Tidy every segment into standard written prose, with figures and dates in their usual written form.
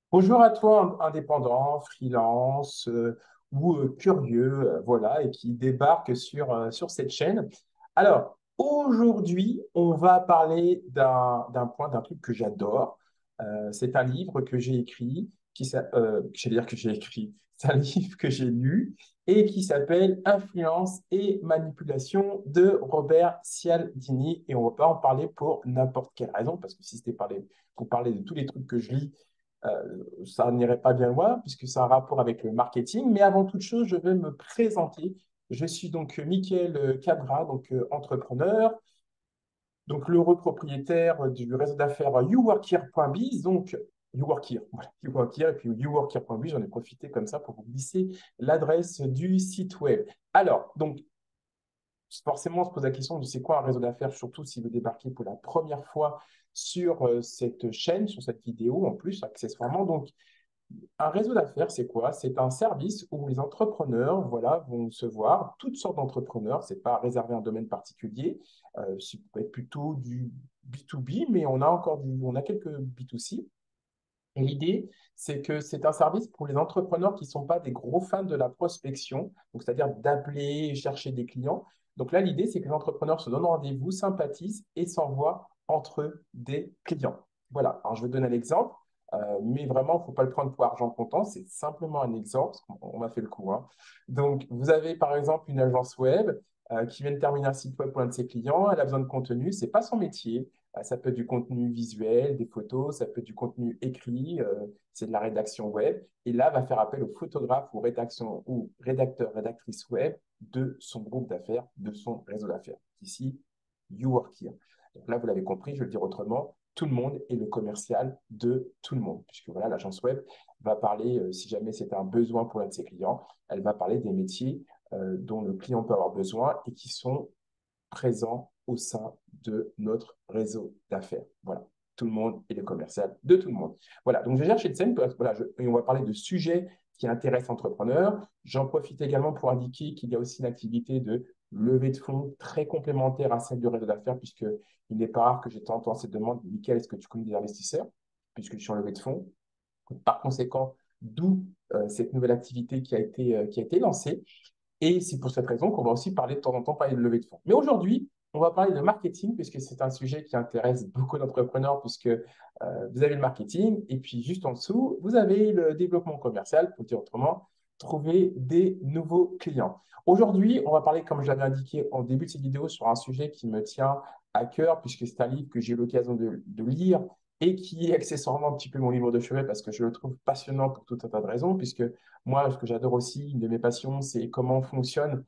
Bonjour à toi, indépendant, freelance ou curieux, voilà, et qui débarque sur cette chaîne. Alors, aujourd'hui, on va parler d'un point, d'un truc que j'adore. C'est un livre que j'ai écrit, j'allais dire que j'ai écrit, c'est un livre que j'ai lu et qui s'appelle Influence et manipulation de Robert Cialdini. Et on ne va pas en parler pour n'importe quelle raison, parce que si c'était pour parler de tous les trucs que je lis, ça n'irait pas bien loin puisque c'est un rapport avec le marketing. Mais avant toute chose, je vais me présenter. Je suis donc Mickaël Cabra, donc entrepreneur, donc l'heureux propriétaire du réseau d'affaires YouWorkHere.biz, donc YouWorkHere, voilà, YouWorkHere, et puis YouWorkHere.biz, j'en ai profité comme ça pour vous glisser l'adresse du site web. Alors, donc forcément, on se pose la question de c'est quoi un réseau d'affaires, surtout si vous débarquez pour la première fois sur cette chaîne, sur cette vidéo, en plus, accessoirement. Donc, un réseau d'affaires, c'est quoi? C'est un service où les entrepreneurs, voilà, vont se voir, toutes sortes d'entrepreneurs, c'est pas réservé à un domaine particulier, ça peut être plutôt du B2B, mais on a quelques B2C. Et l'idée, c'est que c'est un service pour les entrepreneurs qui ne sont pas des gros fans de la prospection, donc c'est-à-dire d'appeler et chercher des clients. Donc là, l'idée, c'est que les entrepreneurs se donnent rendez-vous, sympathisent et s'envoient entre eux des clients. Voilà, alors je vais donner un exemple, mais vraiment, il ne faut pas le prendre pour argent comptant, c'est simplement un exemple, parce qu'on m'a fait le coup, hein. Donc, vous avez par exemple une agence web qui vient de terminer un site web pour un de ses clients, elle a besoin de contenu, ce n'est pas son métier, ça peut être du contenu visuel, des photos, ça peut être du contenu écrit, c'est de la rédaction web. Et là, va faire appel au photographe ou rédacteur, rédactrice web de son groupe d'affaires, de son réseau d'affaires. Ici, You Work Here. Donc là, vous l'avez compris, je vais le dire autrement, tout le monde est le commercial de tout le monde. Puisque voilà, l'agence web va parler, si jamais c'est un besoin pour l'un de ses clients, elle va parler des métiers dont le client peut avoir besoin et qui sont présent au sein de notre réseau d'affaires. Voilà, tout le monde est le commercial de tout le monde. Voilà, donc je cherche cette scène, voilà, et on va parler de sujets qui intéressent l'entrepreneur. J'en profite également pour indiquer qu'il y a aussi une activité de levée de fonds très complémentaire à celle du réseau d'affaires, puisqu'il n'est pas rare que j'ai tendance à cette demande, Michael, est-ce que tu connais des investisseurs? Puisque je suis en levée de fonds. Par conséquent, d'où cette nouvelle activité qui a été lancée. Et c'est pour cette raison qu'on va aussi parler de temps en temps parler de levée de fonds. Mais aujourd'hui, on va parler de marketing puisque c'est un sujet qui intéresse beaucoup d'entrepreneurs puisque vous avez le marketing et puis juste en dessous, vous avez le développement commercial, pour dire autrement, trouver des nouveaux clients. Aujourd'hui, on va parler, comme je l'avais indiqué en début de cette vidéo, sur un sujet qui me tient à cœur puisque c'est un livre que j'ai eu l'occasion de lire et qui est accessoirement un petit peu mon livre de chevet parce que je le trouve passionnant pour tout un tas de raisons puisque moi, ce que j'adore aussi, une de mes passions, c'est comment fonctionne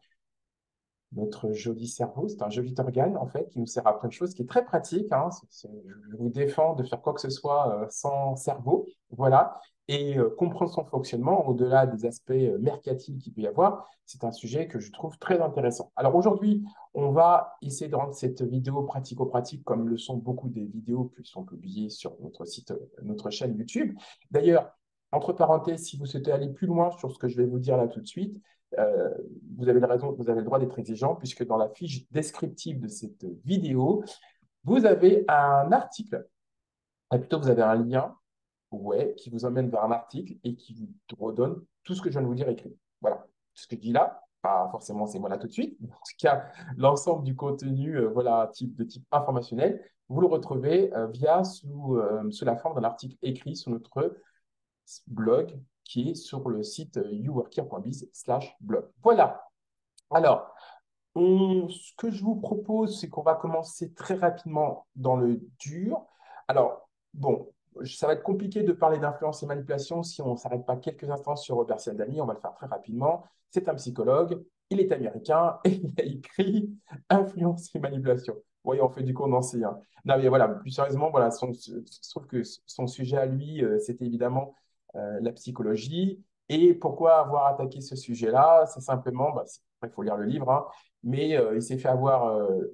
notre joli cerveau. C'est un joli organe, en fait, qui nous sert à plein de choses, qui est très pratique, hein. Je vous défends de faire quoi que ce soit sans cerveau. Voilà. Et comprendre son fonctionnement, au-delà des aspects mercatiles qu'il peut y avoir, c'est un sujet que je trouve très intéressant. Alors aujourd'hui, on va essayer de rendre cette vidéo pratico-pratique, comme le sont beaucoup des vidéos qui sont publiées sur notre site, notre chaîne YouTube. D'ailleurs, entre parenthèses, si vous souhaitez aller plus loin sur ce que je vais vous dire là tout de suite, euh, vous avez raison, vous avez le droit d'être exigeant, puisque dans la fiche descriptive de cette vidéo, vous avez un article, plutôt vous avez un lien ouais, qui vous emmène vers un article et qui vous redonne tout ce que je viens de vous dire écrit. Voilà, ce que je dis là, pas forcément c'est moi là tout de suite, en tout cas, l'ensemble du contenu voilà, de type informationnel, vous le retrouvez sous la forme d'un article écrit sur notre blog qui est sur le site youworker.biz/blog. Voilà. Alors, ce que je vous propose, c'est qu'on va commencer très rapidement dans le dur. Alors, bon, ça va être compliqué de parler d'influence et manipulation si on ne s'arrête pas quelques instants sur Robert Cialdini. On va le faire très rapidement. C'est un psychologue, il est américain et il a écrit Influence et manipulation. Vous voyez, on fait du condensé, hein. Non, mais voilà, plus sérieusement, voilà, je trouve que son sujet à lui, c'était évidemment la psychologie. Et pourquoi avoir attaqué ce sujet-là? C'est simplement, bah, il faut lire le livre, hein, mais il s'est fait avoir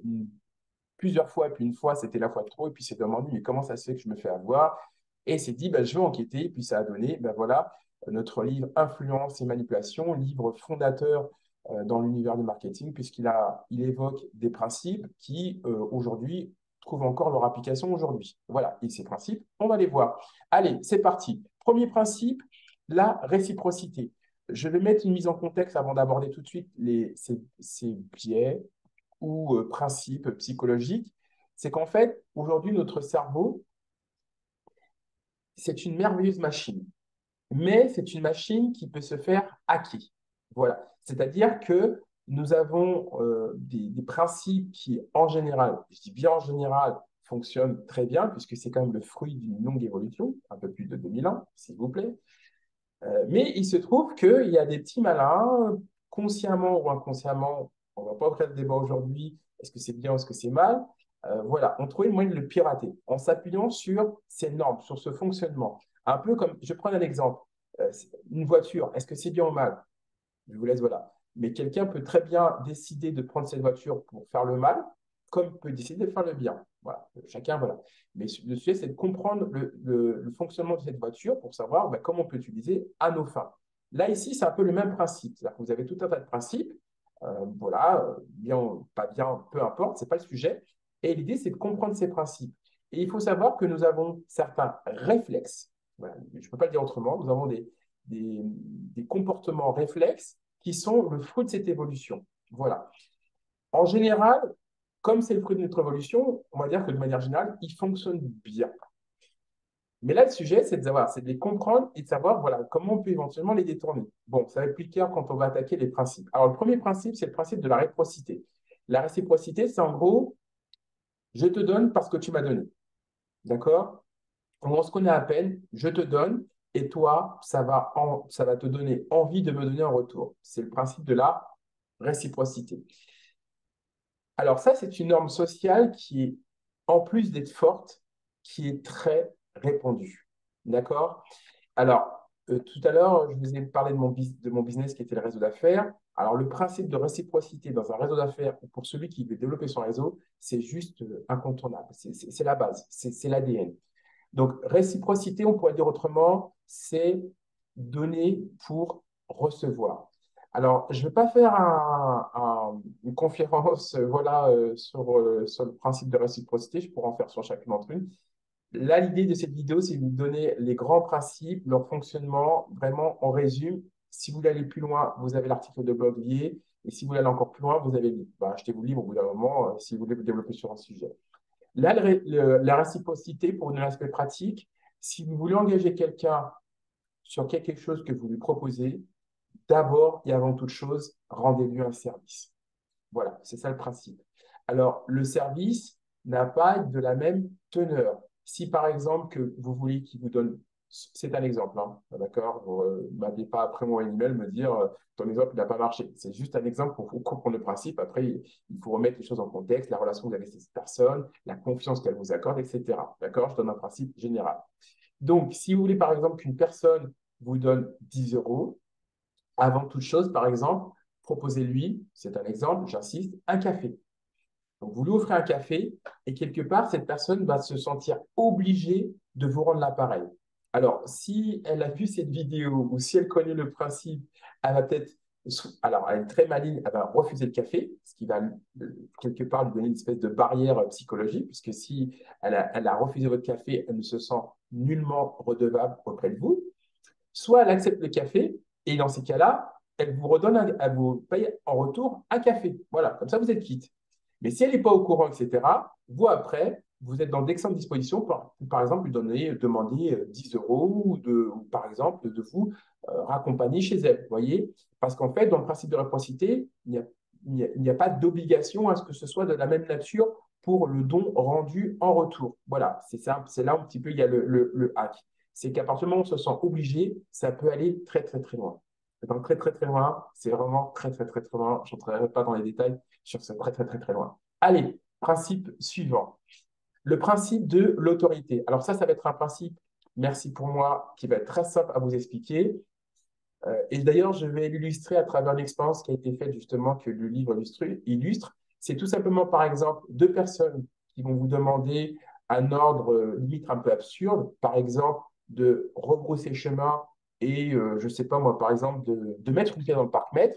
plusieurs fois, puis une fois, c'était la fois de trop, et puis il s'est demandé, mais comment ça se fait que je me fais avoir? Et il s'est dit, bah, je vais enquêter, et puis ça a donné, bah, voilà, notre livre Influence et manipulation, livre fondateur dans l'univers du marketing, il évoque des principes qui, aujourd'hui, trouvent encore leur application aujourd'hui. Voilà, et ces principes, on va les voir. Allez, c'est parti. premier principe, la réciprocité. Je vais mettre une mise en contexte avant d'aborder tout de suite ces biais ou principes psychologiques. C'est qu'en fait, aujourd'hui, notre cerveau, c'est une merveilleuse machine, mais c'est une machine qui peut se faire hacker. Voilà. C'est-à-dire que nous avons des principes qui, en général, je dis bien en général, fonctionnent très bien, puisque c'est quand même le fruit d'une longue évolution, un peu plus de 2000 ans, s'il vous plaît. Mais il se trouve qu'il y a des petits malins, consciemment ou inconsciemment, on ne va pas ouvrir le débat aujourd'hui, est-ce que c'est bien ou est-ce que c'est mal, voilà, on trouvait le moyen de le pirater en s'appuyant sur ces normes, sur ce fonctionnement. Un peu comme, je prends un exemple, une voiture, est-ce que c'est bien ou mal? Je vous laisse, voilà. Mais quelqu'un peut très bien décider de prendre cette voiture pour faire le mal, comme peut décider de faire le bien. Voilà, chacun, voilà. Mais le sujet, c'est de comprendre le fonctionnement de cette voiture pour savoir comment on peut l'utiliser à nos fins. Là, ici, c'est un peu le même principe. C'est-à-dire que vous avez tout un tas de principes. Voilà, bien, pas bien, peu importe, ce n'est pas le sujet. Et l'idée, c'est de comprendre ces principes. Et il faut savoir que nous avons certains réflexes. Voilà, je ne peux pas le dire autrement. Nous avons des comportements réflexes qui sont le fruit de cette évolution. Voilà. En général, comme c'est le fruit de notre évolution, on va dire que de manière générale, ils fonctionnent bien. Mais là, le sujet, c'est de les comprendre et de savoir voilà, comment on peut éventuellement les détourner. Bon, ça va être plus clair quand on va attaquer les principes. Alors, le premier principe, c'est le principe de la réciprocité. La réciprocité, c'est en gros, je te donne parce que tu m'as donné. D'accord? On se connaît à peine, je te donne et toi, ça va te donner envie de me donner en retour. C'est le principe de la réciprocité. Alors ça, c'est une norme sociale qui est, en plus d'être forte, qui est très répandue. D'accord? Alors, tout à l'heure, je vous ai parlé de mon business qui était le réseau d'affaires. Alors, le principe de réciprocité dans un réseau d'affaires, ou pour celui qui veut développer son réseau, c'est juste incontournable. C'est la base, c'est l'ADN. Donc, réciprocité, on pourrait dire autrement, c'est donner pour recevoir. Alors, je ne vais pas faire une conférence voilà, sur le principe de réciprocité, je pourrais en faire sur chacune d'entre eux. Là, l'idée de cette vidéo, c'est de vous donner les grands principes, leur fonctionnement, vraiment en résumé. Si vous voulez aller plus loin, vous avez l'article de blog lié. Et si vous voulez aller encore plus loin, vous avez le livre. Achetez-vous le livre au bout d'un moment si vous voulez vous développer sur un sujet. Là, la réciprocité, pour un aspect pratique, si vous voulez engager quelqu'un sur quelque chose que vous lui proposez, d'abord et avant toute chose, rendez-lui un service. Voilà, c'est ça le principe. Alors, le service n'a pas de la même teneur. Si par exemple que vous voulez qu'il vous donne, c'est un exemple, hein, d'accord? Vous ne m'avez pas après mon email me dire ton exemple n'a pas marché. C'est juste un exemple pour vous comprendre le principe. Après, il faut remettre les choses en contexte, la relation que vous avez avec cette personne, la confiance qu'elle vous accorde, etc. D'accord? Je donne un principe général. Donc, si vous voulez par exemple qu'une personne vous donne 10 euros, avant toute chose, par exemple, proposez-lui, c'est un exemple, j'insiste, un café. Donc, vous lui offrez un café et quelque part, cette personne va se sentir obligée de vous rendre l'appareil. Alors, si elle a vu cette vidéo ou si elle connaît le principe, elle va peut-être, alors elle est très maligne, elle va refuser le café, ce qui va quelque part lui donner une espèce de barrière psychologique, puisque si elle a refusé votre café, elle ne se sent nullement redevable auprès de vous. Soit elle accepte le café et dans ces cas-là, elle vous paye en retour un café. Voilà, comme ça vous êtes quitte. Mais si elle n'est pas au courant, etc., vous après, vous êtes dans d'excellentes dispositions pour, par exemple, lui demander 10 euros ou par exemple, de vous raccompagner chez elle. Vous voyez? Parce qu'en fait, dans le principe de réciprocité, il n'y a pas d'obligation à ce que ce soit de la même nature pour le don rendu en retour. Voilà, c'est ça, c'est là un petit peu il y a le hack. C'est qu'à partir du moment où on se sent obligé, ça peut aller très, très, très loin. Donc, très, très, très loin, c'est vraiment très, très, très, très loin. Je n'entrerai pas dans les détails sur ce très, très, très, très loin. Allez, principe suivant. Le principe de l'autorité. Alors ça va être un principe, merci pour moi, qui va être très simple à vous expliquer. Et d'ailleurs, je vais l'illustrer à travers une expérience qui a été faite justement, que le livre illustre. C'est tout simplement, par exemple, deux personnes qui vont vous demander un ordre limite un peu absurde, par exemple, de rebrousser chemin et, je ne sais pas moi, par exemple, de mettre une pièce dans le parc-mètre.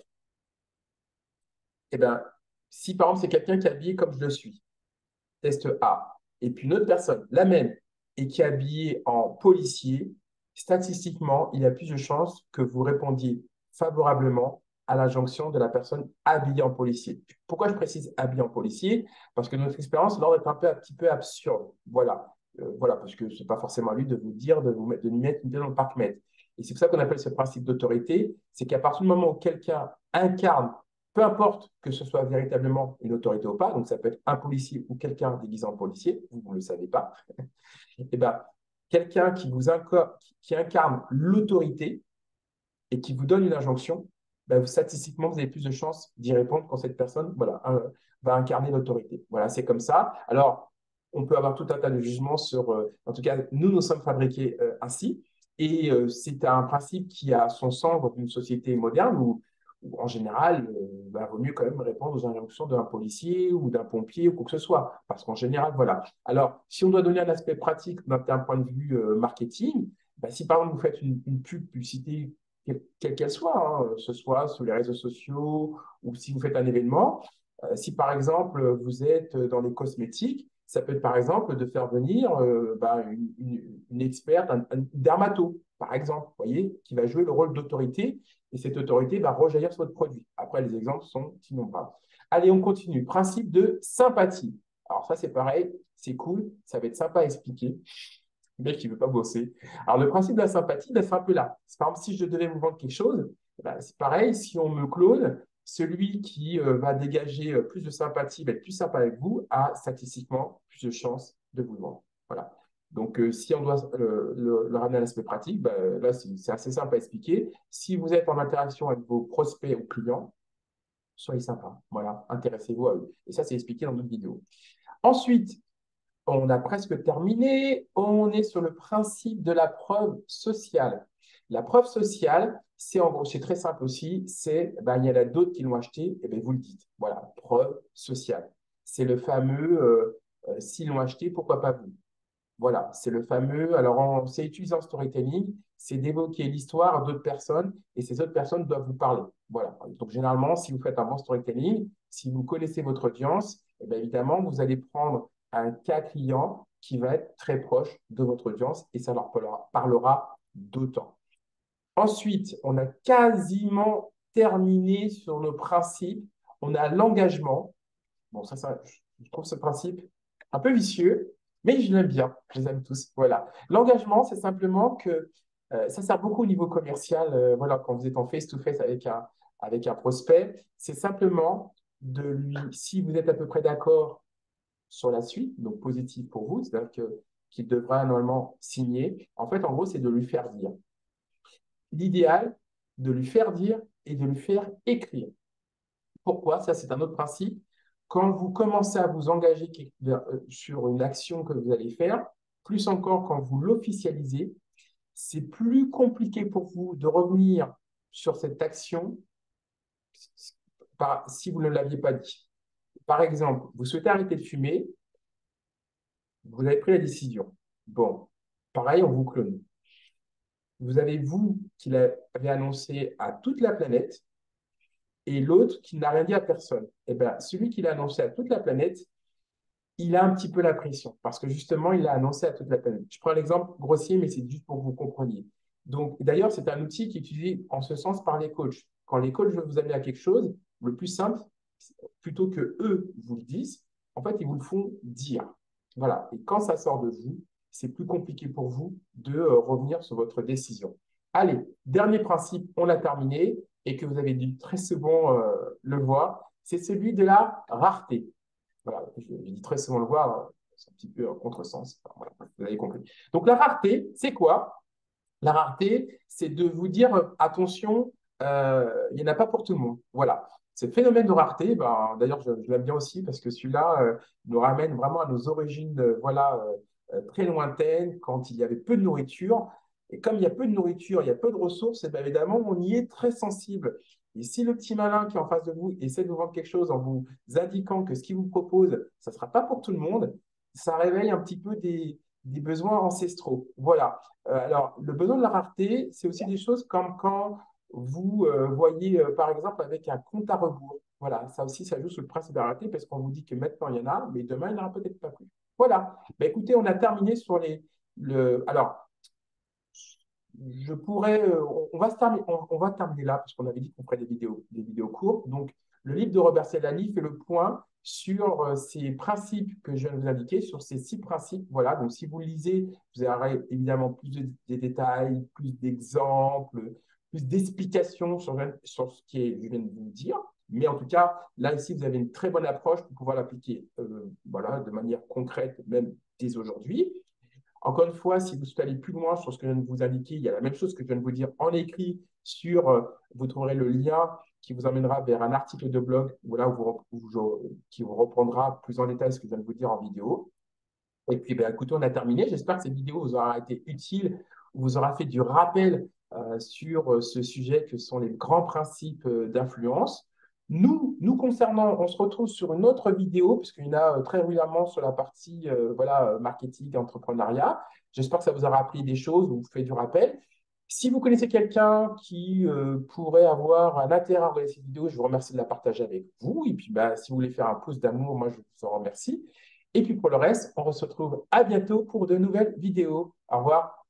Eh bien, si par exemple, c'est quelqu'un qui est habillé comme je le suis, test A, et puis une autre personne, la même, et qui est habillée en policier, statistiquement, il y a plus de chances que vous répondiez favorablement à l'injonction de la personne habillée en policier. Pourquoi je précise habillée en policier? Parce que notre expérience, là, est un petit peu absurde. Voilà. Voilà, parce que ce n'est pas forcément à lui de vous dire de lui mettre une pied dans le parc-mètre. Et c'est pour ça qu'on appelle ce principe d'autorité, c'est qu'à partir du moment où quelqu'un incarne, peu importe que ce soit véritablement une autorité ou pas, donc ça peut être un policier ou quelqu'un déguisé en policier, vous ne le savez pas, et ben, quelqu'un qui incarne l'autorité et qui vous donne une injonction, ben, statistiquement, vous avez plus de chances d'y répondre quand cette personne voilà, va incarner l'autorité. Voilà, c'est comme ça. Alors, on peut avoir tout un tas de jugements sur, en tout cas, nous sommes fabriqués ainsi. Et c'est un principe qui a son sens dans une société moderne où en général, il vaut mieux quand même répondre aux injonctions d'un policier ou d'un pompier ou quoi que ce soit. Parce qu'en général, voilà. Alors, si on doit donner un aspect pratique d'un point de vue marketing, ben, si par exemple vous faites une publicité quelle qu'elle soit, hein, que ce soit sur les réseaux sociaux ou si vous faites un événement, si par exemple vous êtes dans les cosmétiques, ça peut être par exemple de faire venir une experte, un dermato, par exemple, voyez, qui va jouer le rôle d'autorité et cette autorité va rejaillir sur votre produit. Après, les exemples sont innombrables. Allez, on continue. Principe de sympathie. Alors ça, c'est pareil, c'est cool, ça va être sympa à expliquer. Le mec, il ne veut pas bosser. Alors, le principe de la sympathie, ben, c'est un peu là. Par exemple, si je devais vous vendre quelque chose, ben, c'est pareil, si on me clone, celui qui va dégager plus de sympathie, va être plus sympa avec vous, a statistiquement plus de chances de vous le vendre. Voilà. Donc, si on doit le ramener à l'aspect pratique, ben, là, c'est assez simple à expliquer. Si vous êtes en interaction avec vos prospects ou clients, soyez sympa. Voilà, intéressez-vous à eux. Et ça, c'est expliqué dans d'autres vidéos. Ensuite, on a presque terminé. On est sur le principe de la preuve sociale. La preuve sociale, c'est en gros, c'est très simple aussi. C'est, ben, il y en a d'autres qui l'ont acheté, et ben, vous le dites. Voilà, preuve sociale. C'est le fameux s'ils l'ont acheté, pourquoi pas vous? Voilà, c'est le fameux. Alors, c'est utilisé en storytelling, c'est d'évoquer l'histoire à d'autres personnes et ces autres personnes doivent vous parler. Voilà. Donc, généralement, si vous faites un bon storytelling, si vous connaissez votre audience, eh bien, évidemment, vous allez prendre un cas client qui va être très proche de votre audience et ça leur parlera d'autant. Ensuite, on a quasiment terminé sur nos principes. On a l'engagement. Bon, je trouve ce principe un peu vicieux, mais je l'aime bien. Je les aime tous. Voilà. L'engagement, c'est simplement que ça sert beaucoup au niveau commercial. Voilà, quand vous êtes en face-to-face avec un prospect, c'est simplement de lui, si vous êtes à peu près d'accord sur la suite, donc positif pour vous, c'est-à-dire qu'il devra normalement signer. En fait, en gros, c'est de lui faire dire. L'idéal, de lui faire dire et de lui faire écrire. Pourquoi? Ça, c'est un autre principe. Quand vous commencez à vous engager sur une action que vous allez faire, plus encore quand vous l'officialisez, c'est plus compliqué pour vous de revenir sur cette action si vous ne l'aviez pas dit. Par exemple, vous souhaitez arrêter de fumer, vous avez pris la décision. Bon, pareil, on vous clone. Vous avez vous qui l'avez annoncé à toute la planète et l'autre qui n'a rien dit à personne. Eh bien, celui qui l'a annoncé à toute la planète, il a un petit peu la pression parce que justement, il l'a annoncé à toute la planète. Je prends l'exemple grossier, mais c'est juste pour que vous compreniez. Donc, d'ailleurs, c'est un outil qui est utilisé en ce sens par les coachs. Quand les coachs veulent vous amener à quelque chose, le plus simple, plutôt que eux vous le disent, en fait, ils vous le font dire. Voilà. Et quand ça sort de vous, c'est plus compliqué pour vous de revenir sur votre décision. Allez, dernier principe, on a terminé et que vous avez dû très souvent le voir, c'est celui de la rareté. Voilà, je dis très souvent le voir, c'est un petit peu un contresens. Enfin, voilà, vous avez compris. Donc la rareté, c'est quoi? La rareté, c'est de vous dire attention, il n'y en a pas pour tout le monde. Voilà. Ce phénomène de rareté, ben, d'ailleurs, je l'aime bien aussi parce que celui-là nous ramène vraiment à nos origines voilà, très lointaines, quand il y avait peu de nourriture. Et comme il y a peu de nourriture, il y a peu de ressources, et bien évidemment, on y est très sensible. Et si le petit malin qui est en face de vous essaie de vous vendre quelque chose en vous indiquant que ce qu'il vous propose, ça ne sera pas pour tout le monde, ça réveille un petit peu des besoins ancestraux. Voilà. Alors, le besoin de la rareté, c'est aussi des choses comme quand vous voyez, par exemple, avec un compte à rebours. Voilà, ça aussi, ça joue sur le principe de la rareté parce qu'on vous dit que maintenant, il y en a, mais demain, il n'y en aura peut-être pas plus. Voilà. Ben, écoutez, on a terminé sur les... Alors, je pourrais, on va on va terminer là parce qu'on avait dit qu'on ferait des vidéos courtes. Donc, le livre de Robert Cialdini fait le point sur ces principes que je viens de vous indiquer, sur ces 6 principes. Voilà, donc si vous le lisez, vous aurez évidemment plus de détails, plus d'exemples, plus d'explications sur ce qui est, je viens de vous dire. Mais en tout cas, là, ici, vous avez une très bonne approche pour pouvoir l'appliquer voilà, de manière concrète, même dès aujourd'hui. Encore une fois, si vous souhaitez aller plus loin sur ce que je viens de vous indiquer, il y a la même chose que je viens de vous dire en écrit sur, vous trouverez le lien qui vous amènera vers un article de blog voilà, qui vous reprendra plus en détail ce que je viens de vous dire en vidéo. Et puis, ben, écoutez, on a terminé. J'espère que cette vidéo vous aura été utile, vous aura fait du rappel sur ce sujet que sont les grands principes d'influence. Nous concernant, on se retrouve sur une autre vidéo, puisqu'il y en a très régulièrement sur la partie voilà, marketing et entrepreneuriat. J'espère que ça vous aura appris des choses, vous fait du rappel. Si vous connaissez quelqu'un qui pourrait avoir un intérêt à regarder cette vidéo, je vous remercie de la partager avec vous. Et puis, bah, si vous voulez faire un pouce d'amour, moi, je vous en remercie. Et puis pour le reste, on se retrouve à bientôt pour de nouvelles vidéos. Au revoir.